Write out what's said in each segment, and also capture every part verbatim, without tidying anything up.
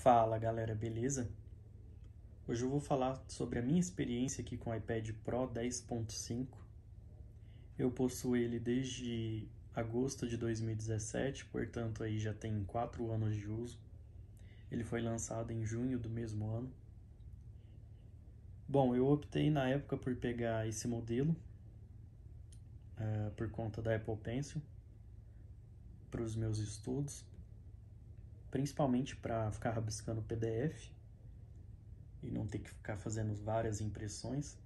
Fala galera, beleza? Hoje eu vou falar sobre a minha experiência aqui com o iPad Pro dez ponto cinco. Eu possuo ele desde agosto de dois mil e dezessete, portanto aí já tem quatro anos de uso. Ele foi lançado em junho do mesmo ano. Bom, eu optei na época por pegar esse modelo uh, por conta da Apple Pencil para os meus estudos, principalmente para ficar rabiscando P D F e não ter que ficar fazendo várias impressões.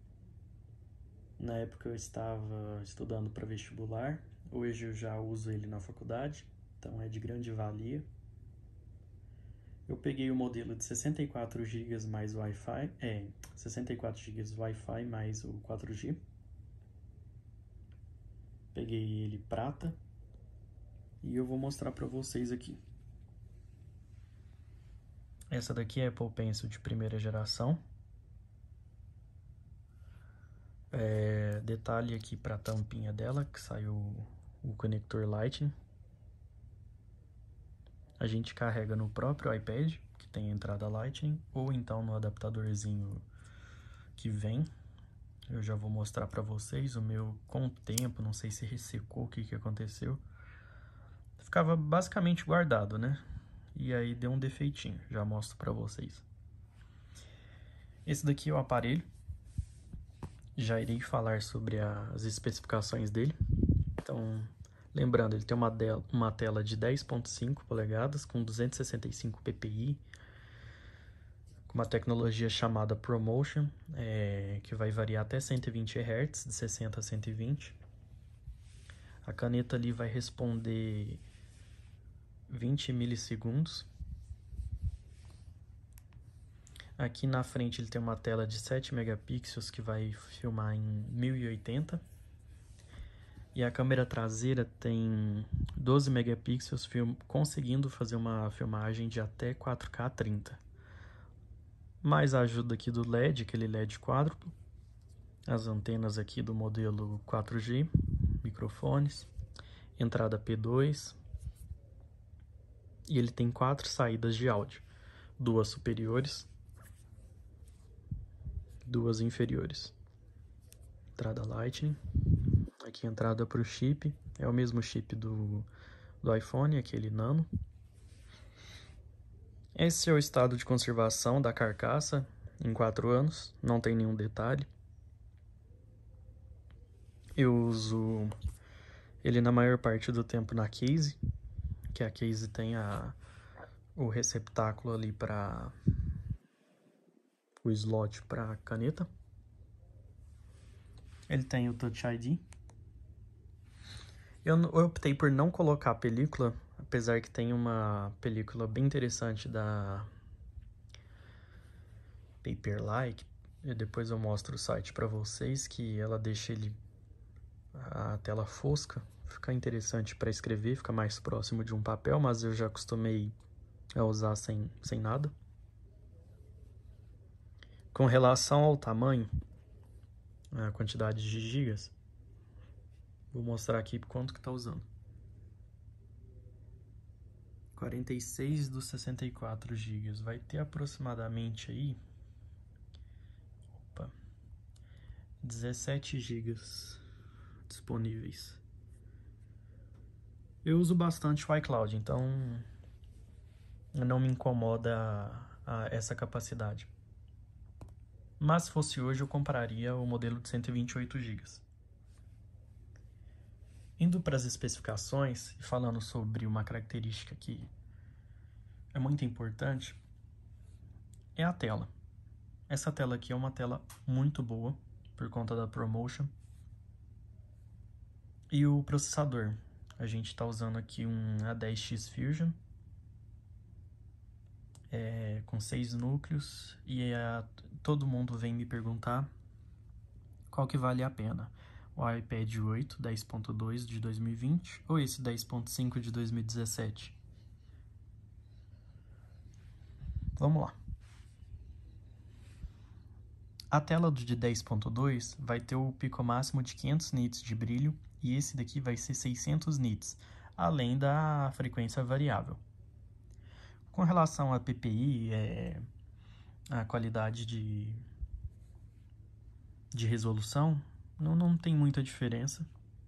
Na época eu estava estudando para vestibular, hoje eu já uso ele na faculdade, então é de grande valia. Eu peguei o modelo de sessenta e quatro gigas mais Wi-Fi, é, sessenta e quatro gigas Wi-Fi mais o quatro G. Peguei ele prata e eu vou mostrar para vocês aqui. Essa daqui é a Apple Pencil de primeira geração. É, detalhe aqui para a tampinha dela, que saiu o conector Lightning. A gente carrega no próprio iPad, que tem a entrada Lightning, ou então no adaptadorzinho que vem. Eu já vou mostrar para vocês o meu com o tempo, não sei se ressecou, o que que aconteceu. Ficava basicamente guardado, né? E aí deu um defeitinho, já mostro para vocês. Esse daqui é o aparelho. Já irei falar sobre as especificações dele. Então, lembrando, ele tem uma, uma tela de dez ponto cinco polegadas com duzentos e sessenta e cinco p p i, com uma tecnologia chamada ProMotion, é, que vai variar até cento e vinte hertz, de sessenta a cento e vinte. A caneta ali vai responder vinte milissegundos. Aqui na frente ele tem uma tela de sete megapixels que vai filmar em mil e oitenta. E a câmera traseira tem doze megapixels, film, conseguindo fazer uma filmagem de até quatro K trinta. Mais a ajuda aqui do L E D, aquele L E D quádruplo. As antenas aqui do modelo quatro G, microfones, entrada P dois. E ele tem quatro saídas de áudio, duas superiores, duas inferiores. Entrada Lightning. Aqui a entrada para o chip, é o mesmo chip do, do iPhone, aquele Nano. Esse é o estado de conservação da carcaça em quatro anos, não tem nenhum detalhe. Eu uso ele na maior parte do tempo na case, que a case tem a, o receptáculo ali para o slot para caneta. Ele tem o Touch I D. Eu, eu optei por não colocar a película, apesar que tem uma película bem interessante da Paperlike. E depois eu mostro o site para vocês, que ela deixa ele a tela fosca, fica interessante para escrever, fica mais próximo de um papel, mas eu já acostumei a usar sem, sem nada. Com relação ao tamanho, a quantidade de gigas, vou mostrar aqui quanto que está usando. quarenta e seis dos sessenta e quatro gigas, vai ter aproximadamente aí opa, dezessete gigas disponíveis. Eu uso bastante o iCloud, então não me incomoda a, a essa capacidade. Mas se fosse hoje eu compraria o modelo de cento e vinte e oito gigas. Indo para as especificações e falando sobre uma característica que é muito importante, é a tela. Essa tela aqui é uma tela muito boa, por conta da ProMotion. E o processador, a gente está usando aqui um A dez X Fusion, é, com seis núcleos, e a, todo mundo vem me perguntar qual que vale a pena. O iPad oito dez ponto dois de dois mil e vinte ou esse dez ponto cinco de dois mil e dezessete? Vamos lá. A tela do de dez ponto dois vai ter o pico máximo de quinhentos nits de brilho e esse daqui vai ser seiscentos nits, além da frequência variável. Com relação a P P I, é, a qualidade de, de resolução, não, não tem muita diferença.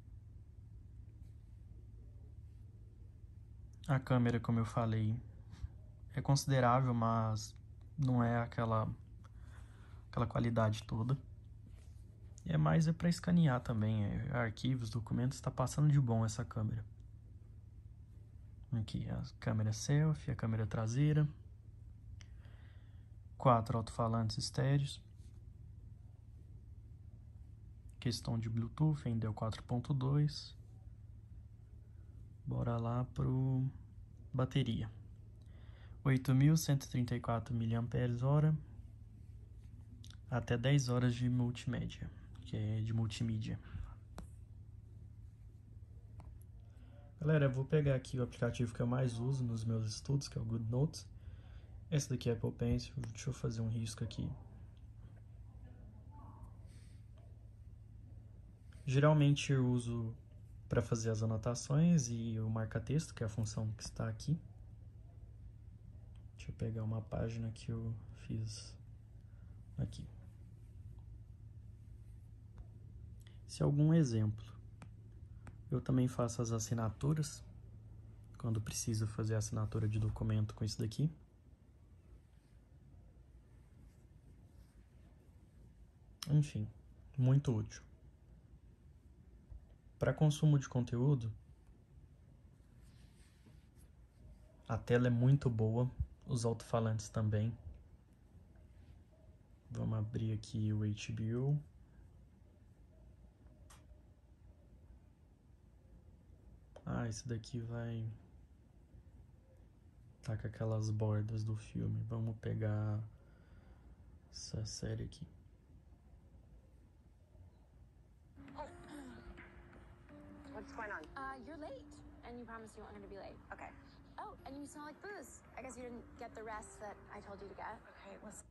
A câmera, como eu falei, é considerável, mas não é aquela, aquela qualidade toda. E é mais é para escanear também, é, arquivos, documentos, está passando de bom essa câmera. Aqui a câmera selfie, a câmera traseira, quatro alto-falantes estéreos, questão de Bluetooth, ainda é o quatro ponto dois. Bora lá pro bateria. oito mil cento e trinta e quatro miliampères-hora, até dez horas de multimédia, que é de multimídia. Galera, eu vou pegar aqui o aplicativo que eu mais uso nos meus estudos, que é o GoodNotes. Esse daqui é Apple Pencil, deixa eu fazer um risco aqui. Geralmente eu uso para fazer as anotações e o marca-texto, que é a função que está aqui. Deixa eu pegar uma página que eu fiz aqui. Esse é algum exemplo. Eu também faço as assinaturas, quando preciso fazer a assinatura de documento com isso daqui. Enfim, muito útil. Para consumo de conteúdo, a tela é muito boa, os alto-falantes também. Vamos abrir aqui o H B O. Ah, esse daqui vai tá com aquelas bordas do filme. Vamos pegar essa série aqui. What's going on? Uh, you're late, and you promised you weren't going to be late. Okay. Oh, and you smell like booze. I guess you didn't get the rest that I told you to get. Okay, listen.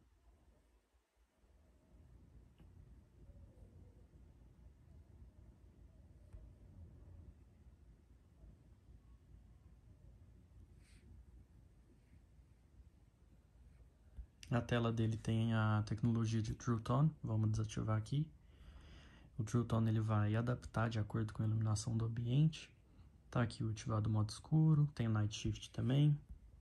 Na tela dele tem a tecnologia de True Tone, vamos desativar aqui. O True Tone ele vai adaptar de acordo com a iluminação do ambiente. Tá aqui o ativado modo escuro, tem Night Shift também.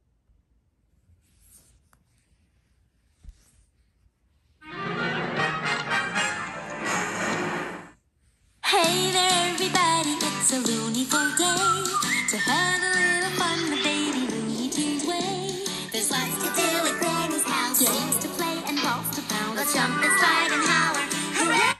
Hey there everybody, it's a looneyful day to have a little fun the baby Looney Tunes way. There's lots to do at Granny's house, games to play and balls to pound. Let's jump and slide and holler, hooray!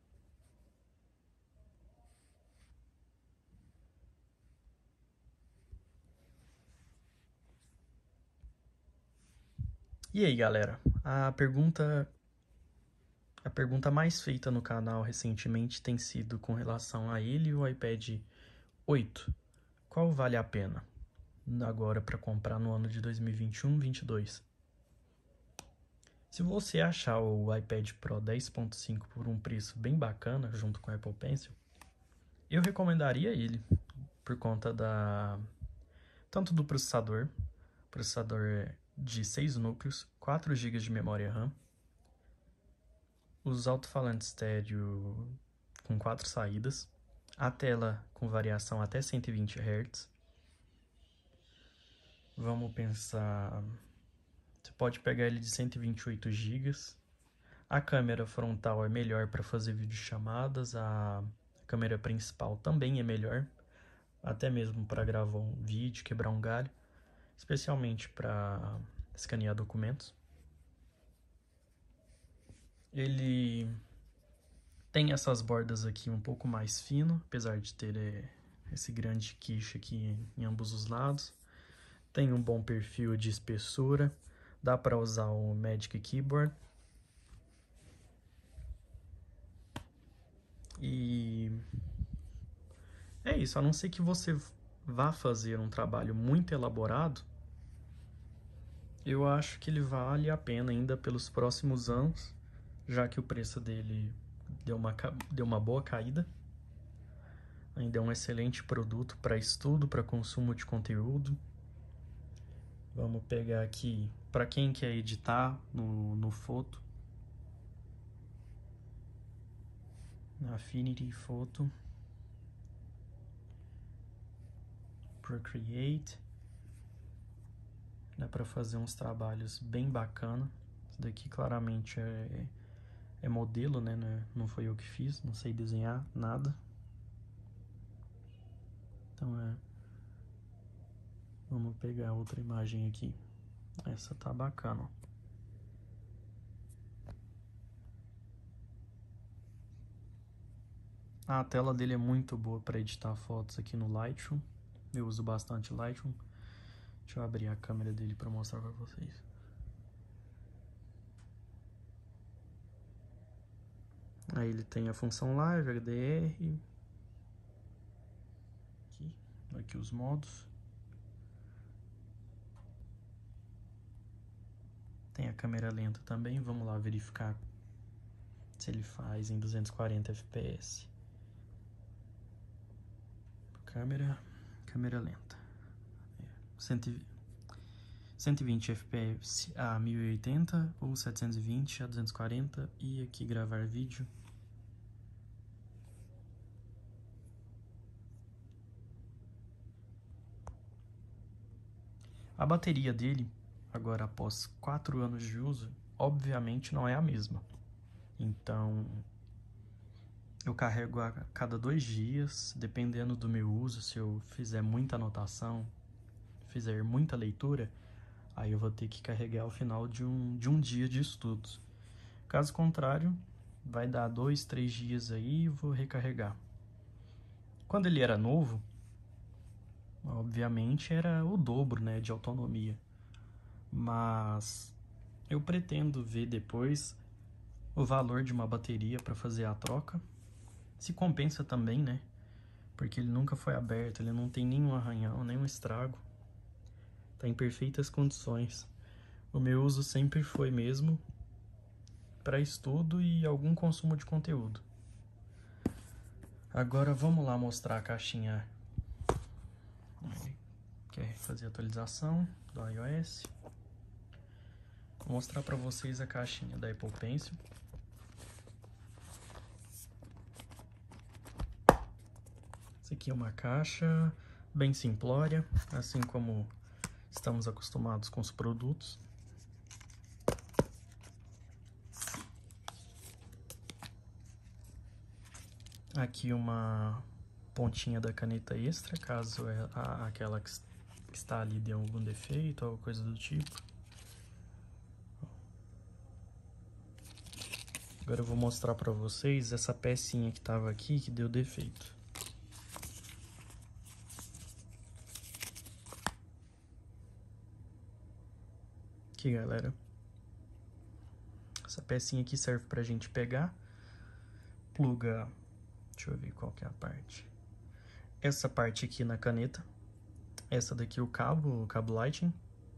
E aí, galera, a pergunta a pergunta mais feita no canal recentemente tem sido com relação a ele e o iPad oito. Qual vale a pena agora para comprar no ano de dois mil e vinte e um, vinte e dois? Se você achar o iPad Pro dez ponto cinco por um preço bem bacana, junto com o Apple Pencil, eu recomendaria ele, por conta da tanto do processador, processador de seis núcleos, quatro gigas de memória RAM, os alto-falantes estéreo com quatro saídas, a tela com variação até cento e vinte hertz. Vamos pensar, você pode pegar ele de cento e vinte e oito gigas. A câmera frontal é melhor para fazer videochamadas, a câmera principal também é melhor, até mesmo para gravar um vídeo, quebrar um galho, especialmente para escanear documentos. Ele tem essas bordas aqui um pouco mais fino, apesar de ter é, esse grande queixo aqui em ambos os lados. Tem um bom perfil de espessura, dá para usar o Magic Keyboard. E é isso, a não ser que você vá fazer um trabalho muito elaborado, eu acho que ele vale a pena ainda pelos próximos anos, já que o preço dele deu uma, deu uma boa caída. Ainda é um excelente produto para estudo, para consumo de conteúdo. Vamos pegar aqui, para quem quer editar no, no Photo, na Affinity Photo, Procreate, dá para fazer uns trabalhos bem bacana. Isso daqui claramente é, é modelo, né? Não foi eu que fiz, não sei desenhar nada. Então é... Vamos pegar outra imagem aqui. Essa tá bacana, ó. A tela dele é muito boa para editar fotos aqui no Lightroom. Eu uso bastante Lightroom. Deixa eu abrir a câmera dele para mostrar para vocês. Aí ele tem a função Live, H D R. Aqui, aqui os modos. Tem a câmera lenta também. Vamos lá verificar se ele faz em duzentos e quarenta F P S. Câmera, câmera lenta. cento e vinte F P S a mil e oitenta ou setecentos e vinte a duzentos e quarenta. E aqui gravar vídeo. A bateria dele, agora após quatro anos de uso, obviamente não é a mesma. Então, eu carrego a cada dois dias, dependendo do meu uso. Se eu fizer muita anotação, fizer muita leitura, aí eu vou ter que carregar ao final de um, de um dia de estudos. Caso contrário, vai dar dois, três dias aí e vou recarregar. Quando ele era novo, obviamente era o dobro, né, de autonomia. Mas eu pretendo ver depois o valor de uma bateria para fazer a troca. Se compensa também, né? Porque ele nunca foi aberto, ele não tem nenhum arranhão, nenhum estrago. Tá em perfeitas condições. O meu uso sempre foi mesmo para estudo e algum consumo de conteúdo. Agora vamos lá mostrar a caixinha. Quer fazer atualização do iOS? Vou mostrar para vocês a caixinha da Apple Pencil. Essa aqui é uma caixa bem simplória, assim como estamos acostumados com os produtos. Aqui uma pontinha da caneta extra, caso a, aquela que está ali dê algum defeito ou coisa do tipo. Agora eu vou mostrar para vocês essa pecinha que estava aqui que deu defeito. Aqui, galera, essa pecinha aqui serve pra gente pegar, pluga, deixa eu ver qual que é a parte, essa parte aqui na caneta, essa daqui o cabo, o cabo Lightning,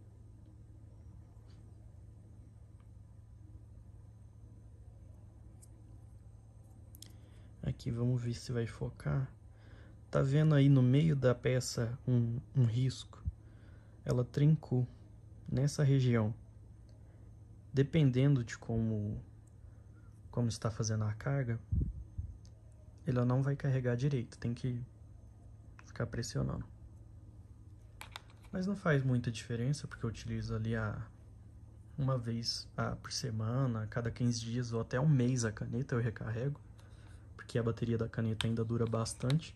aqui vamos ver se vai focar, tá vendo aí no meio da peça um, um risco, ela trincou nessa região. Dependendo de como como está fazendo a carga, ela não vai carregar direito, tem que ficar pressionando. Mas não faz muita diferença, porque eu utilizo ali a uma vez a, por semana, a cada quinze dias ou até um mês a caneta eu recarrego, porque a bateria da caneta ainda dura bastante.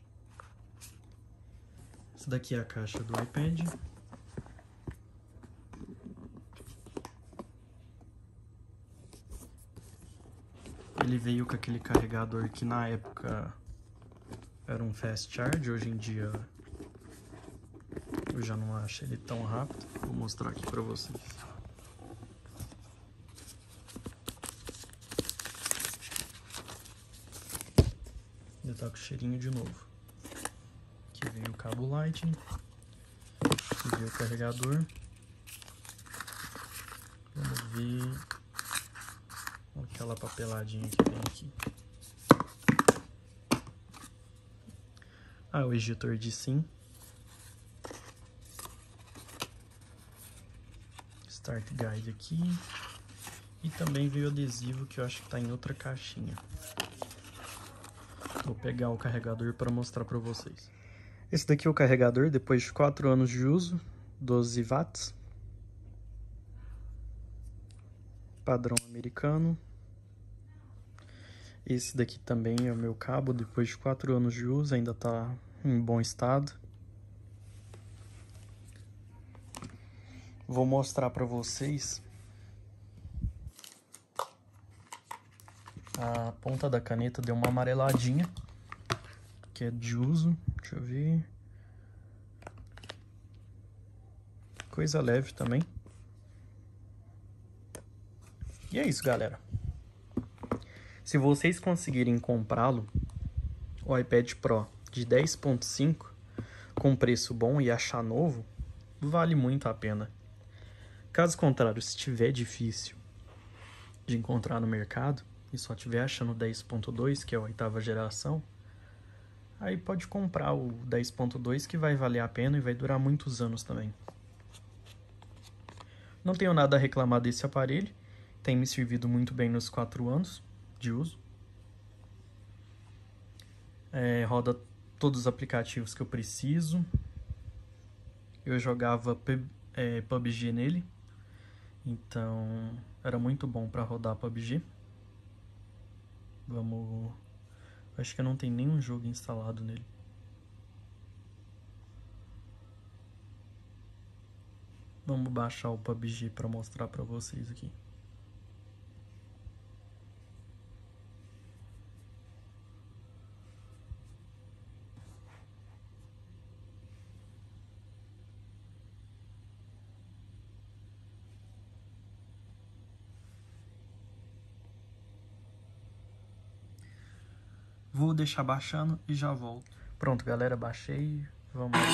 Essa daqui é a caixa do iPad. Ele veio com aquele carregador que na época era um fast charge, hoje em dia eu já não acho ele tão rápido. Vou mostrar aqui pra vocês. Ainda tá com cheirinho de novo. Aqui veio o cabo Lightning, aqui veio o carregador. Vamos ver aquela papeladinha que vem aqui. Ah, o ejetor de sim. Start Guide aqui. E também veio adesivo que eu acho que tá em outra caixinha. Vou pegar o carregador para mostrar para vocês. Esse daqui é o carregador, depois de quatro anos de uso, doze watts. Padrão americano. Esse daqui também é o meu cabo, depois de quatro anos de uso, ainda está em bom estado. Vou mostrar para vocês a ponta da caneta deu uma amareladinha, que é de uso, deixa eu ver, coisa leve também. E é isso, galera. Se vocês conseguirem comprá-lo, o iPad Pro de dez ponto cinco, com preço bom e achar novo, vale muito a pena. Caso contrário, se estiver difícil de encontrar no mercado, e só estiver achando o dez ponto dois, que é a oitava geração, aí pode comprar o dez ponto dois, que vai valer a pena e vai durar muitos anos também. Não tenho nada a reclamar desse aparelho, tem me servido muito bem nos quatro anos de uso. É, roda todos os aplicativos que eu preciso. Eu jogava é, P U B G nele, então era muito bom para rodar P U B G. Vamos... Acho que não tem nenhum jogo instalado nele. Vamos baixar o P U B G para mostrar para vocês aqui. Vou deixar baixando e já volto. Pronto, galera, baixei. Vamos lá.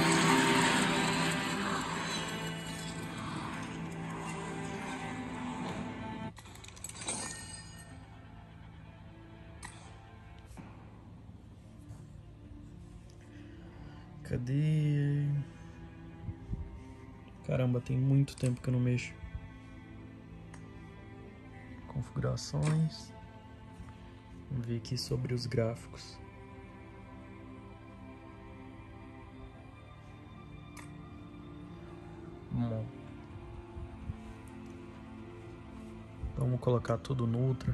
Cadê? Caramba, tem muito tempo que eu não mexo. Configurações. Vamos ver aqui sobre os gráficos. Bom. Vamos colocar tudo no Ultra.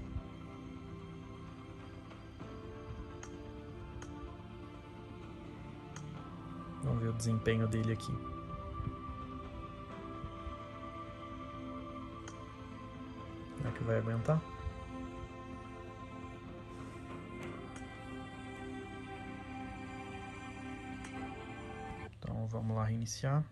Vamos ver o desempenho dele aqui. Será que vai aguentar? Então vamos lá reiniciar.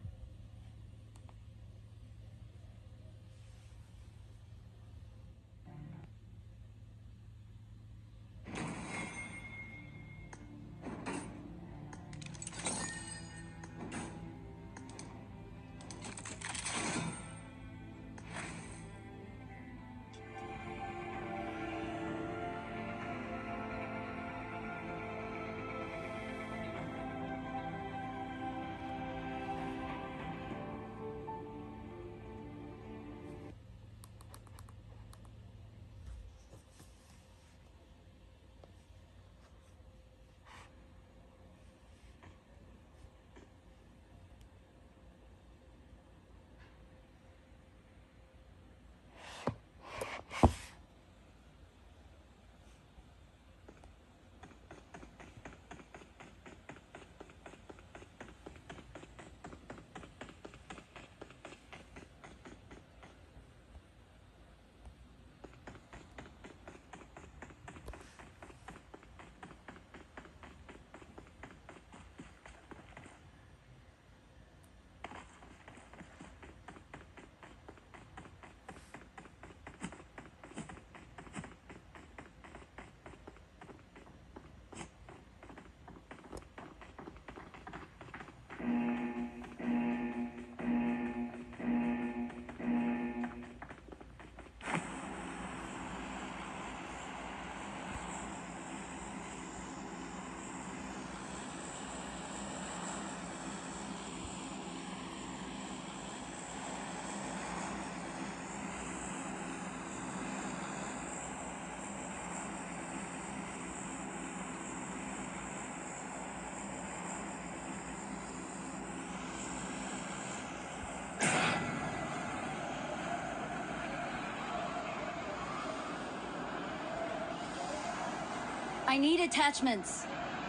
I need attachments.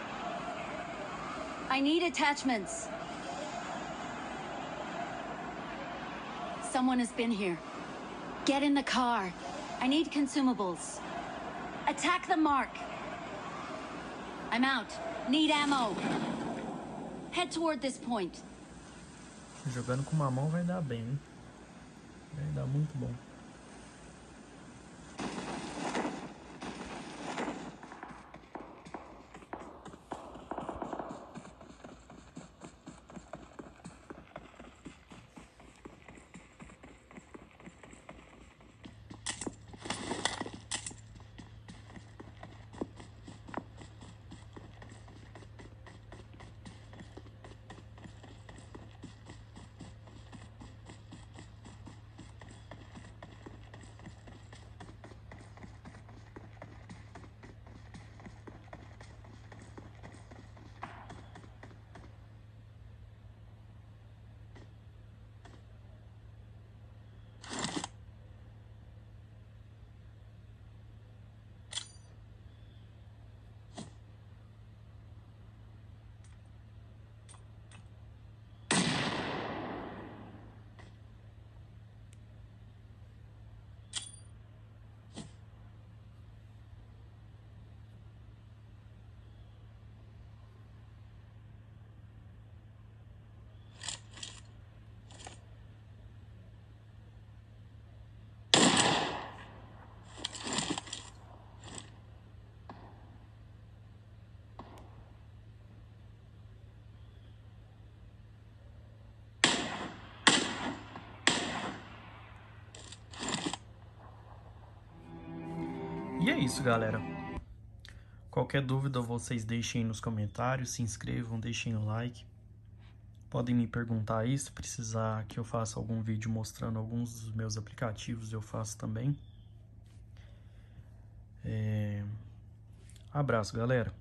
I need attachments. Someone has been here. Get in the car. I need consumables. Attack the mark. I'm out. Need ammo. Head toward this point. Jogando com uma mão vai dar bem, hein? Vai dar muito bom. E é isso, galera. Qualquer dúvida vocês deixem aí nos comentários, se inscrevam, deixem o like. Podem me perguntar aí, se precisar que eu faça algum vídeo mostrando alguns dos meus aplicativos, eu faço também. É... Abraço, galera.